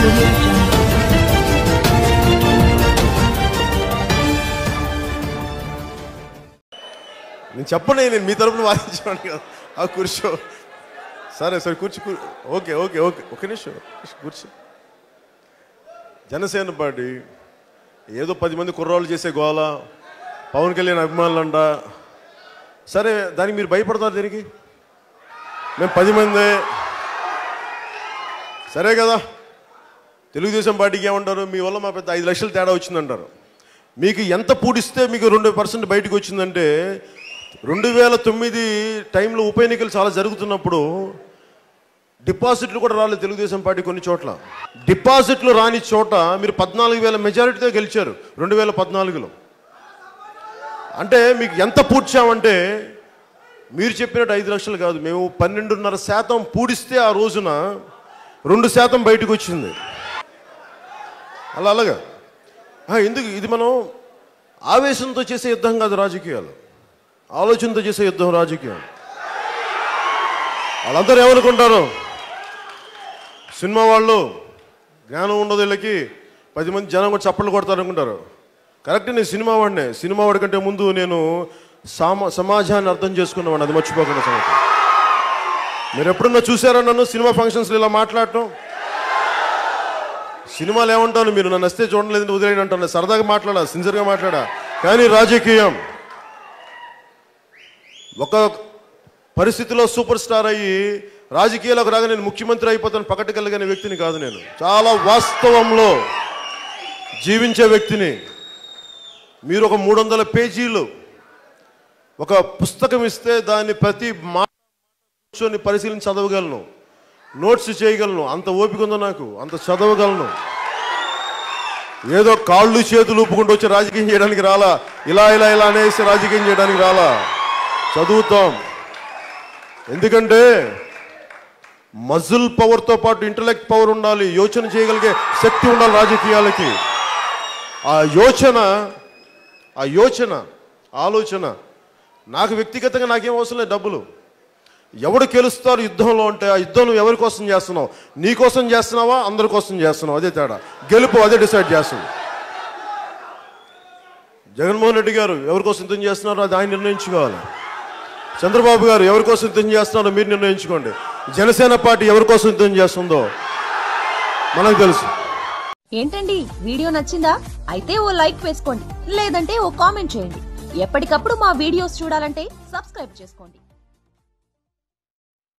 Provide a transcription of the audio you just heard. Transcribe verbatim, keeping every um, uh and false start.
audio jungle. నేను చెప్పను, నేను మీ తరపున వాదించాను కదా. ఆ కూర్చో, సరే సరే కూర్చో. ఓకే ఓకే ఓకే ఒక నిమిషం కూర్చో. జనసేన పార్టీ ఏదో పది మంది కుర్రాళ్ళు చేసే గోల, పవన్ కళ్యాణ్ అభిమానులు అంట. సరే, దానికి మీరు భయపడతారు దీనికి? మేము పది మంది సరే కదా. తెలుగుదేశం పార్టీకి ఏమంటారు, మీ వల్ల మా పెద్ద ఐదు లక్షలు తేడా వచ్చిందంటారు. మీకు ఎంత పూడిస్తే మీకు రెండు పర్సెంట్ బయటకు వచ్చిందంటే, రెండు వేల తొమ్మిది టైంలో ఉప ఎన్నికలు చాలా జరుగుతున్నప్పుడు డిపాజిట్లు కూడా రాలేదు తెలుగుదేశం పార్టీ. కొన్ని చోట్ల డిపాజిట్లు రాని చోట మీరు పద్నాలుగు వేల మెజారిటీతో గెలిచారు రెండు వేల పద్నాలుగులో. అంటే మీకు ఎంత పూడ్చామంటే, మీరు చెప్పినట్టు ఐదు లక్షలు కాదు, మేము పన్నెండున్నర శాతం పూడిస్తే ఆ రోజున రెండు శాతం బయటకు వచ్చింది. అలా అలాగా ఎందుకు? ఇది మనం ఆవేశంతో చేసే యుద్ధం కాదు రాజకీయాలు, ఆలోచనతో చేసే యుద్ధం రాజకీయం. వాళ్ళందరూ ఏమనుకుంటారు, సినిమా వాళ్ళు జ్ఞానం ఉండదు వీళ్ళకి, పది మంది జనం కూడా చప్పట్లు కొడతారు అనుకుంటారు. కరెక్ట్, నేను సినిమా వాడినే. సినిమా వాడి కంటే ముందు నేను సామా సమాజాన్ని అర్థం చేసుకున్నవాడిని, అది మర్చిపోకుండా సంగతి. మీరు ఎప్పుడన్నా చూసారా నన్ను సినిమా ఫంక్షన్స్లో ఇలా మాట్లాడటం? సినిమాలు ఏమంటాను, మీరు నన్ను వస్తే చూడలేదంటే వదిలేయండి అంటాను. సరదాగా మాట్లాడా, సిన్సియర్గా మాట్లాడా. కానీ రాజకీయం ఒక పరిస్థితిలో సూపర్ స్టార్ అయ్యి రాజకీయాలకు రాగా నేను ముఖ్యమంత్రి అయిపోతాను పకటగలిగిన వ్యక్తిని కాదు. నేను చాలా వాస్తవంలో జీవించే వ్యక్తిని. మీరు ఒక మూడు వందల పేజీలు ఒక పుస్తకం ఇస్తే దాన్ని ప్రతి మాట కూర్చొని పరిశీలించి చదవగలను, నోట్స్ చేయగలను. అంత ఓపిక ఉందో నాకు, అంత చదవగలను. ఏదో కాళ్ళు చేతులు ఊపుకుంటూ వచ్చి రాజకీయం చేయడానికి రాలా, ఇలా ఇలా ఇలా అనేసి రాజకీయం చేయడానికి రాలా. చదువుతాం. ఎందుకంటే మజిల్ పవర్తో పాటు ఇంటలెక్ట్ పవర్ ఉండాలి, యోచన చేయగలిగే శక్తి ఉండాలి రాజకీయాలకి. ఆ యోచన ఆ యోచన ఆలోచన నాకు వ్యక్తిగతంగా నాకేం అవసరం లేదు. డబ్బులు ఎవడు గెలుస్తారు యుద్ధంలో అంటే, ఆ యుద్ధం నువ్వు ఎవరి కోసం చేస్తున్నావు? నీ కోసం చేస్తున్నావా, అందరి కోసం చేస్తున్నావు? అదే తేడా. గెలుపు అదే డిసైడ్ చేస్తుంది. జగన్మోహన్ రెడ్డి గారు ఎవరి కోసం యుద్ధం చేస్తున్నారో అది ఆయన నిర్ణయించుకోవాలి. చంద్రబాబు గారు ఎవరి కోసం యుద్ధం చేస్తున్నారో మీరు నిర్ణయించుకోండి. జనసేన పార్టీ ఎవరి కోసం యుద్ధం చేస్తుందో మనకు తెలుసు. ఏంటండి, వీడియో నచ్చిందా? అయితే ఓ లైక్ వేసుకోండి, లేదంటే ఓ కామెంట్ చేయండి. ఎప్పటికప్పుడు మా వీడియోస్ చూడాలంటే సబ్స్క్రైబ్ చేసుకోండి.